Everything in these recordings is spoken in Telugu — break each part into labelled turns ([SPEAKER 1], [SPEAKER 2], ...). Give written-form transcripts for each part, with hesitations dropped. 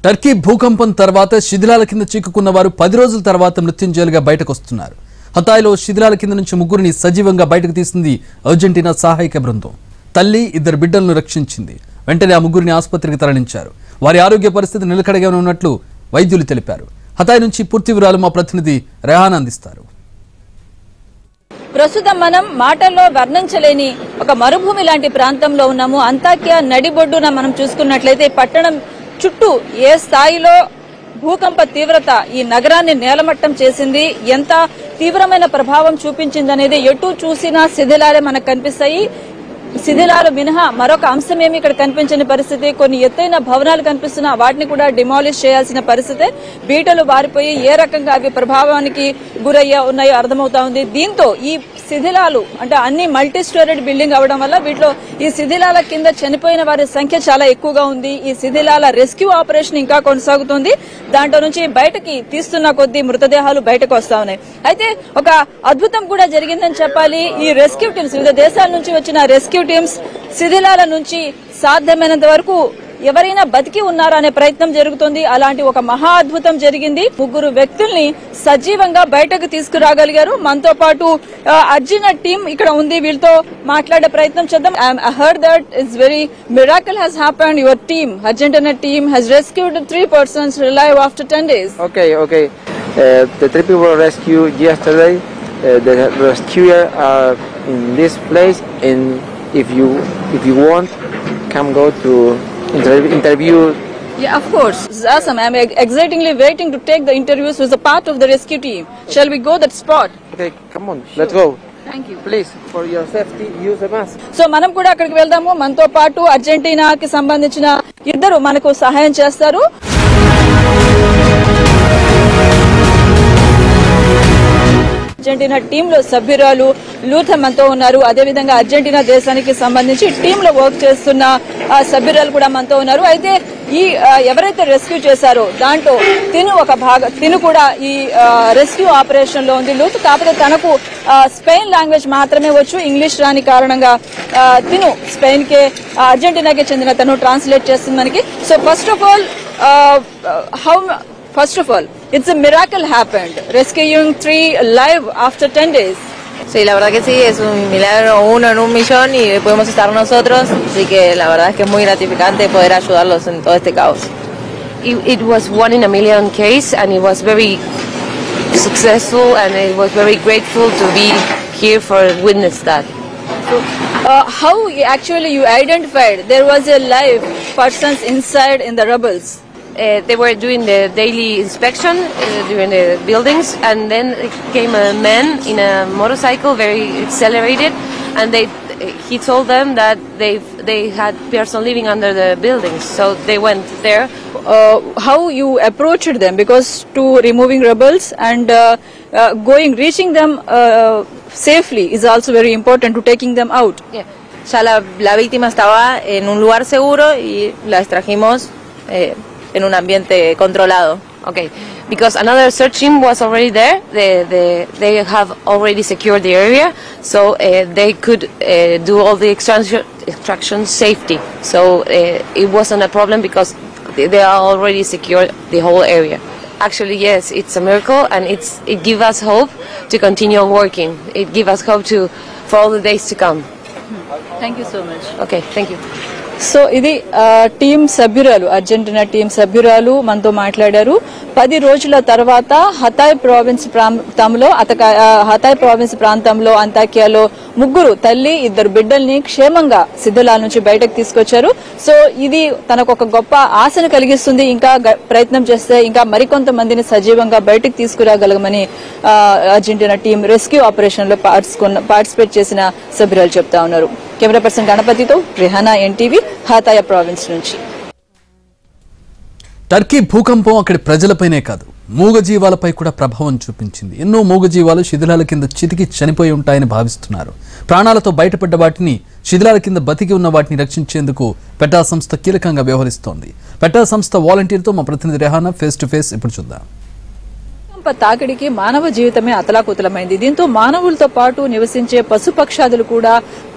[SPEAKER 1] టర్కీ భూకంపం తర్వాత శిథిలాల కింద చిక్కుకున్న వారు 10 రోజుల తర్వాత మృత్యుంజయులుగా బయటకు వస్తున్నారు. హతాయ్లో శిథిలాల కింద నుంచి ముగ్గురిని సజీవంగా బయటకు తీసింది అర్జెంటీనా సహాయక బృందం. తల్లి 2 బిడ్డలను రక్షించింది. వెంటనే ఆ ముగ్గురిని ఆసుపత్రికి తరలించారు. వారి ఆరోగ్య పరిస్థితి నిలకడగానే ఉన్నట్లు వైద్యులు తెలిపారు. హతాయ్ నుంచి పూర్తి వివరాలు మా ప్రతినిధి రెహానా అందిస్తారు.
[SPEAKER 2] ప్రస్తుతం మనం మాటల్లో వర్ణించలేని ఒక మరుభూమి లాంటి ప్రాంతంలో ఉన్నాము. అంతాక్య నడిబొడ్డున మనం చూసుకున్నట్లయితే పట్టణం చుట్టూ ఏ స్థాయిలో భూకంప తీవ్రత ఈ నగరాన్ని నేలమట్టం చేసింది, ఎంత తీవ్రమైన ప్రభావం చూపించిందనేది ఎటు చూసినా శిథిలాలే మనకు కనిపిస్తాయి. శిథిలాలు మినహా మరొక అంశమేమి ఇక్కడ కనిపించని పరిస్థితి. కొన్ని ఎత్తైన భవనాలు కనిపిస్తున్నా వాటిని కూడా డిమాలిష్ చేయాల్సిన పరిస్థితి. బీటలు బారిపోయి ఏ రకంగా అవి ప్రభావానికి ఉన్నాయో అర్థమవుతా ఉంది. దీంతో ఈ శిథిలాలు అంటే అన్ని మల్టీ స్టోరేడ్ బిల్డింగ్ అవడం వల్ల వీటిలో ఈ శిథిలాల కింద చనిపోయిన వారి సంఖ్య చాలా ఎక్కువగా ఉంది. ఈ శిథిలాల రెస్క్యూ ఆపరేషన్ ఇంకా కొనసాగుతుంది. దాంట్లో నుంచి బయటకి తీస్తున్న కొద్దీ మృతదేహాలు బయటకు వస్తా ఉన్నాయి. అయితే ఒక అద్భుతం కూడా జరిగిందని చెప్పాలి. ఈ రెస్క్యూ టీమ్స్, వివిధ దేశాల నుంచి వచ్చిన రెస్క్యూ టీమ్స్ శిథిలాల నుంచి సాధ్యమైనంత వరకు ఎవరైనా బతికి ఉన్నారా అనే ప్రయత్నం జరుగుతుంది. అలాంటి ఒక మహా అద్భుతం జరిగింది. 3 వ్యక్తుల్ని సజీవంగా బయటకు తీసుకురాగలిగారు. మనతో పాటు అర్జెంటీనా టీం ఇక్కడ ఉంది. వీళ్ళతో మాట్లాడే ప్రయత్నం చేద్దాం. I heard that it's very miracle has happened. Your team, Argentina team, has rescued 3 persons alive after 10 days.
[SPEAKER 3] Okay. The 3 people were rescued yesterday. The rescuers are in this place, and if you want, come go to interview.
[SPEAKER 2] Yeah, of course. It's awesome. I'm excitingly waiting to take the interviews with a part of the rescue team. Shall we go that spot?
[SPEAKER 3] Okay, come on, let's go.
[SPEAKER 2] Thank you.
[SPEAKER 3] Please, for your safety, use a mask.
[SPEAKER 2] So మనం కూడా అక్కడికి వెళ్దాము. మనతో పాటు అర్జెంటీనాకి సంబంధించిన 2 మనకు సహాయం చేస్తారు. అర్జెంటీనా టీంలో సభ్యురాలు లూథా మనతో ఉన్నారు. అదేవిధంగా అర్జెంటీనా దేశానికి సంబంధించి టీంలో వర్క్ చేస్తున్న సభ్యురాలు కూడా మనతో ఉన్నారు. అయితే ఈ ఎవరైతే రెస్క్యూ చేశారో దాంట్లో తిను కూడా ఈ రెస్క్యూ ఆపరేషన్ లో ఉంది. లూత్ కాకపోతే తనకు స్పెయిన్ లాంగ్వేజ్ మాత్రమే వచ్చు, ఇంగ్లీష్ రాని కారణంగా తిను స్పెయిన్ కే అర్జెంటీనాకి చెందిన తను ట్రాన్స్లేట్ చేస్తుంది మనకి. So First of all, it's a miracle happened, rescuing 3 alive after 10 days.
[SPEAKER 4] Sí, la verdad que sí, es un milagro, 1 en 1.000.000 y podemos estar nosotros, así que la verdad es que es muy gratificante poder ayudarlos en todo este caos.
[SPEAKER 5] It was 1 in a million case and it was very successful and it was very grateful to be here for witness that.
[SPEAKER 2] So, how actually you identified there was a live persons inside in the rubbles?
[SPEAKER 5] They were doing the daily inspection during the buildings, and then came a man in a motorcycle, very accelerated, and he told them that they had person living under the buildings, so they went there.
[SPEAKER 2] How you approached them, because to removing rebels and reaching them safely is also very important to taking them out.
[SPEAKER 4] Yeah. Ya la víctima estaba en un lugar seguro y la extrajimos en un ambiente controlado.
[SPEAKER 5] Okay, because another search team was already there. They have already secured the area, so they could do all the extraction safety. So it wasn't a problem because they are already secured the whole area. Actually, yes, it's a miracle, and it gives us hope to continue working. It gives us hope for all the days to come.
[SPEAKER 2] Thank you so much.
[SPEAKER 5] Okay, thank you.
[SPEAKER 2] So ఇది టీం సభ్యురాలు, అర్జెంటీనా టీం సభ్యురాలు మనతో మాట్లాడారు. 10 రోజుల తర్వాత హతాయ్ ప్రావిన్స్ ప్రాంతంలో అంతాక్యాలో 3 తల్లి 2 బిడ్డల్ని క్షేమంగా శిథిలాల నుంచి బయటకు తీసుకొచ్చారు. సో ఇది తనకు ఒక గొప్ప ఆశను కలిగిస్తుంది. ఇంకా ప్రయత్నం చేస్తే ఇంకా మరికొంతమందిని సజీవంగా బయటకు తీసుకురాగలమని అర్జెంటీనా టీం రెస్క్యూ ఆపరేషన్ లో పార్టిసిపేట్ చేసిన సభ్యురాలు చెప్తా ఉన్నారు. కెమెరా పర్సన్ గణపతితో రెహానా, ఎన్టీవీ, హతాయ్ ప్రావిన్స్ నుంచి.
[SPEAKER 1] టర్కీ భూకంపం అక్కడి ప్రజలపైనే కాదు, మూగజీవాలపై కూడా ప్రభావం చూపించింది. ఎన్నో మూగజీవాలు శిథిలాల కింద చితికి చనిపోయి ఉంటాయని భావిస్తున్నారు. ప్రాణాలతో బయటపడ్డ వాటిని, శిథిలాల కింద బతికి ఉన్న వాటిని రక్షించేందుకు పెటా సంస్థ కీలకంగా వ్యవహరిస్తోంది. పెటా సంస్థ వాలంటీర్తో మా ప్రతినిధి రెహానా ఫేస్ టు ఫేస్ ఇప్పుడు చూద్దాం.
[SPEAKER 2] తాకిడికి మానవ జీవితమే అతలాకుతలమైంది. దీంతో మానవులతో పాటు నివసించే పశుపక్షాదులు కూడా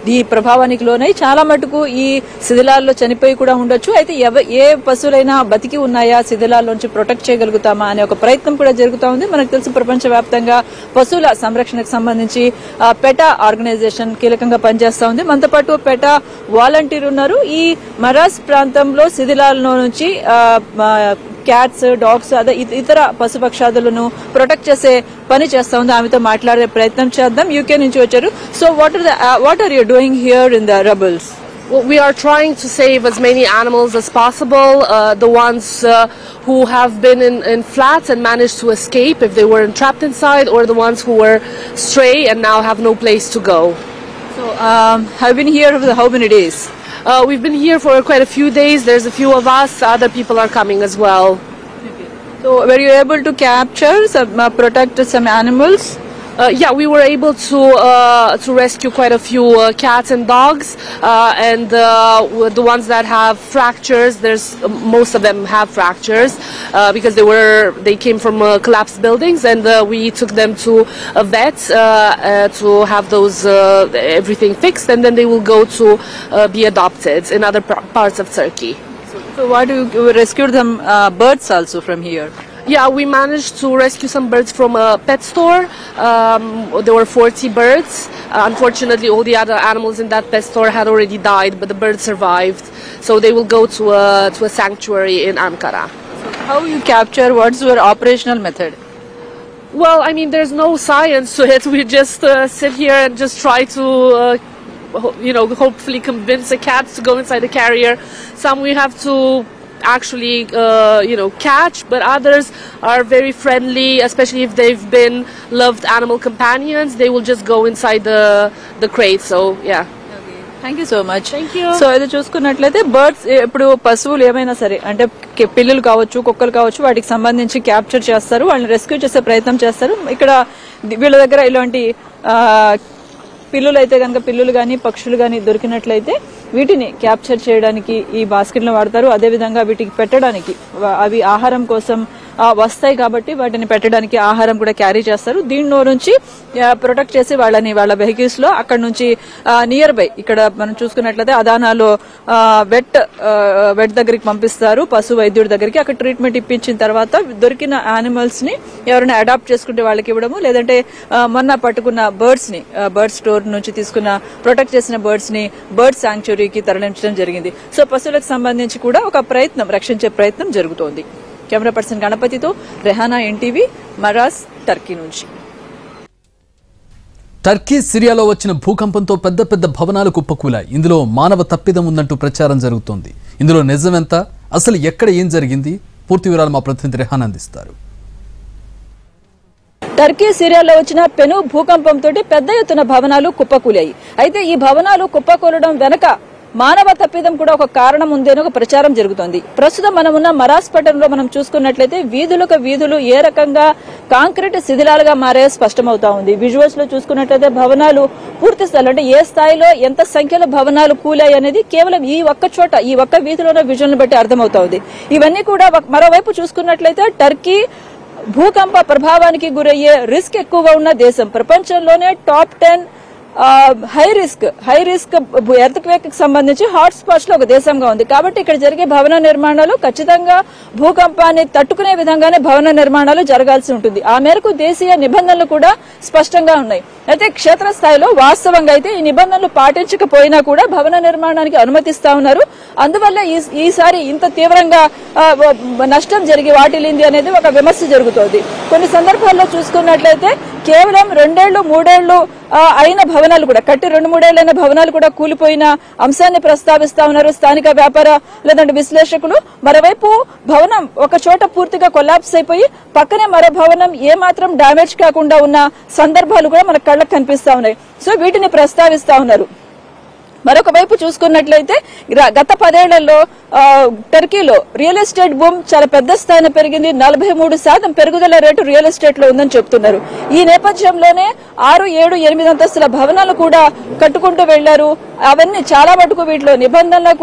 [SPEAKER 2] ఈ ప్రభావానికి లోనై చాలా మటుకు ఈ శిథిలాల్లో చనిపోయి కూడా ఉండొచ్చు. అయితే ఏ పశువులైనా బతికి ఉన్నాయా, శిథిలాల్లోంచి ప్రొటెక్ట్ చేయగలుగుతామా అనే ఒక ప్రయత్నం కూడా జరుగుతూ ఉంది. మనకు తెలుసు ప్రపంచవ్యాప్తంగా పశువుల సంరక్షణకు సంబంధించి పెటా ఆర్గనైజేషన్ కీలకంగా పనిచేస్తా ఉంది. మనతో పాటు పెటా వాలంటీర్ ఉన్నారు. ఈ మరాస్ ప్రాంతంలో శిథిలాల్లో నుంచి క్యాట్స్, డాగ్స్, అదే ఇతర పశుపక్షాదులను ప్రొటెక్ట్ చేసే పని చేస్తా ఉంది. ఆమెతో మాట్లాడే ప్రయత్నం చేద్దాం. యూకే నుంచి వచ్చారు. So what are you doing here in the rubbles?
[SPEAKER 6] Well, we are trying to save as many animals as possible, the ones who have been in flats and managed to escape if they were trapped inside, or the ones who were stray and now have no place to go.
[SPEAKER 2] So have been here for how many days?
[SPEAKER 6] We've been here for quite a few days. There's a few of us. Other people are coming as well.
[SPEAKER 2] So were you able to capture protect some animals?
[SPEAKER 6] Yeah, we were able to rescue quite a few cats and dogs, and the ones that have fractures. Most of them have fractures because they came from collapsed buildings, and we took them to a vet to have everything fixed, and then they will go to be adopted in other parts of Turkey.
[SPEAKER 2] So what you rescued them birds also from here?
[SPEAKER 6] Yeah, we managed to rescue some birds from a pet store. There were 40 birds. Unfortunately, all the other animals in that pet store had already died, but the birds survived. So they will go to a sanctuary in Ankara.
[SPEAKER 2] How you capture? What's your operational method?
[SPEAKER 6] Well, I mean, there's no science to it. We just sit here and just try to hopefully convince the cats to go inside the carrier. Some we have to actually catch, but others are very friendly, especially if they've been loved animal companions. They will just go inside the crate. So yeah.
[SPEAKER 2] Thank you so much.
[SPEAKER 6] Thank you.
[SPEAKER 2] So ఇది చూసుకున్నట్లయితే బర్డ్స్ ఇప్పుడు పశువులు ఏమైనా సరే అంటే పిల్లులు కావచ్చు, కుక్కలు కావచ్చు, వాటికి సంబంధించి క్యాప్చర్ చేస్తారు, వాళ్ళని రెస్క్యూ చేసే ప్రయత్నం చేస్తారు. ఇక్కడ వీళ్ళ దగ్గర ఇలాంటి పిల్లులు అయితే కనుక పిల్లులు కానీ పక్షులు కానీ దొరికినట్లయితే వీటిని క్యాప్చర్ చేయడానికి ఈ బాస్కెట్లను వాడతారు. అదేవిధంగా వీటికి పెట్టడానికి అవి ఆహారం కోసం వస్తాయి కాబట్టి వాటిని పెట్టడానికి ఆహారం కూడా క్యారీ చేస్తారు. దీనిలో నుంచి ప్రొటెక్ట్ చేసి వాళ్ళ వెహికల్స్ లో అక్కడ నుంచి నియర్ బై ఇక్కడ మనం చూసుకున్నట్లయితే అదానాలో వెట్ దగ్గరికి పంపిస్తారు, పశు వైద్యుడి దగ్గరికి. అక్కడ ట్రీట్మెంట్ ఇప్పించిన తర్వాత దొరికిన యానిమల్స్ ని ఎవరైనా అడాప్ట్ చేసుకుంటే వాళ్ళకి ఇవ్వడము, లేదంటే మొన్న పట్టుకున్న బర్డ్స్ ని బర్డ్ స్టోర్ నుంచి తీసుకున్న ప్రొటెక్ట్ చేసిన బర్డ్స్ ని బర్డ్ శాంక్చురీకి తరలించడం జరిగింది. సో పశువులకు సంబంధించి కూడా ఒక ప్రయత్నం, రక్షించే ప్రయత్నం జరుగుతోంది. కెమెరా పర్సన్ గణపతితో రెహానా, ఎన్టీవీ, మరాస్, టర్కీ నుంచి.
[SPEAKER 1] టర్కీ సిరియాలో వచ్చిన భూకంపంతో పెద్ద పెద్ద భవనాలు కుప్పకూలాయి. ఇందులో మానవ తప్పిదం ఉందంటూ ప్రచారం జరుగుతోంది. ఇందులో నిజమెంత, అసలు ఎక్కడ ఏం జరిగింది? పూర్తి వివరాలు మా ప్రతినిధి రెహానా అందిస్తారు.
[SPEAKER 2] టర్కీ సిరియాలో వచ్చిన పెను భూకంపంతో పెద్ద ఎత్తున భవనాలు కుప్పకూలాయి. అయితే ఈ భవనాలు కుప్పకూలడం వెనక మానవ తప్పిదం కూడా ఒక కారణం ఉందని ఒక ప్రచారం జరుగుతోంది. ప్రస్తుతం మనం ఉన్న మరాస్ పట్టణంలో మనం చూసుకున్నట్లయితే వీధులకు వీధులు ఏ రకంగా కాంక్రీట్ శిథిలాలుగా మారాయో స్పష్టమవుతా ఉంది. విజువల్స్ లో చూసుకున్నట్లయితే భవనాలు పూర్తి స్థాయిలో అంటే ఏ స్థాయిలో ఎంత సంఖ్యలో భవనాలు కూలాయి అనేది కేవలం ఈ ఒక్క చోట, ఈ ఒక్క వీధిలోనే విజువల్ బట్టి అర్థమవుతా ఉంది. ఇవన్నీ కూడా మరోవైపు చూసుకున్నట్లయితే టర్కీ భూకంప ప్రభావానికి గురయ్యే రిస్క్ ఎక్కువగా ఉన్న దేశం. ప్రపంచంలోనే టాప్ 10 హై రిస్క్ ఎర్త్క్వేక్ కి సంబంధించి హాట్ స్పాట్స్ లో ఒక దేశంగా ఉంది. కాబట్టి ఇక్కడ జరిగే భవన నిర్మాణాలు ఖచ్చితంగా భూకంపాన్ని తట్టుకునే విధంగానే భవన నిర్మాణాలు జరగాల్సి ఉంటుంది. ఆ మేరకు దేశీయ నిబంధనలు కూడా స్పష్టంగా ఉన్నాయి. అయితే క్షేత్రస్థాయిలో వాస్తవంగా అయితే ఈ నిబంధనలు పాటించకపోయినా కూడా భవన నిర్మాణానికి అనుమతిస్తా ఉన్నారు. అందువల్ల ఈసారి ఇంత తీవ్రంగా నష్టం జరిగి వాటిల్లింది అనేది ఒక విమర్శ జరుగుతోంది. కొన్ని సందర్భాల్లో చూసుకున్నట్లయితే కేవలం 2-3 ఏళ్లు అయిన భవనాలు కూడా కట్టి 2-3 ఏళ్లైన భవనాలు కూడా కూలిపోయిన అంశాన్ని ప్రస్తావిస్తా ఉన్నారు స్థానిక వ్యాపార లేదంటే విశ్లేషకులు. మరోవైపు భవనం ఒక చోట పూర్తిగా కొలాప్స్ అయిపోయి పక్కనే మరో భవనం ఏమాత్రం డ్యామేజ్ కాకుండా ఉన్న సందర్భాలు కూడా మన కళ్ళకు కనిపిస్తా ఉన్నాయి. సో వీటిని ప్రస్తావిస్తా ఉన్నారు. మరొక వైపు చూసుకున్నట్లయితే గత 10 ఏళ్లలో టర్కీలో రియల్ ఎస్టేట్ బూమ్ చాలా పెద్ద స్థాయిలో పెరిగింది. 43% పెరుగుదల రేటు రియల్ ఎస్టేట్ లో ఉందని చెప్తున్నారు. ఈ నేపథ్యంలోనే 6, 7, 8 అంతస్తుల భవనాలు కూడా కట్టుకుంటూ వెళ్లారు. అవన్నీ చాలా మటుకు వీటిలో నిబంధనలకు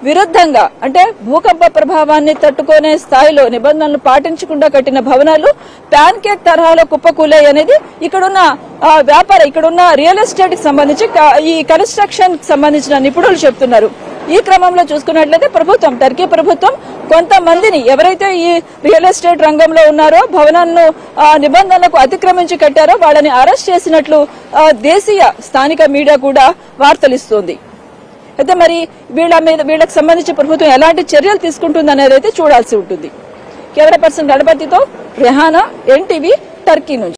[SPEAKER 2] విరుద్ధంగా అంటే భూకంప ప్రభావాన్ని తట్టుకునే స్థాయిలో నిబంధనలు పాటించకుండా కట్టిన భవనాలు ప్యాన్ కేక్ తరహాలో కుప్పకూలాయి అనేది ఇక్కడున్న ఇక్కడున్న రియల్ ఎస్టేట్ కి సంబంధించి ఈ కన్స్ట్రక్షన్ కి సంబంధించిన నిపుణులు చెప్తున్నారు. ఈ క్రమంలో చూసుకున్నట్లయితే టర్కీ ప్రభుత్వం కొంతమందిని ఎవరైతే ఈ రియల్ ఎస్టేట్ రంగంలో ఉన్నారో భవనాలను నిబంధనలకు అతిక్రమించి కట్టారో వాళ్ళని అరెస్ట్ చేసినట్లు దేశీయ స్థానిక మీడియా కూడా వార్తలిస్తోంది. అయితే మరి వీళ్ళకి సంబంధించి ప్రభుత్వం ఎలాంటి చర్యలు తీసుకుంటుంది అనేది అయితే చూడాల్సి ఉంటుంది. కెమెరా పర్సన్ గణపతితో రెహానా, NTV, టర్కీ నుంచి.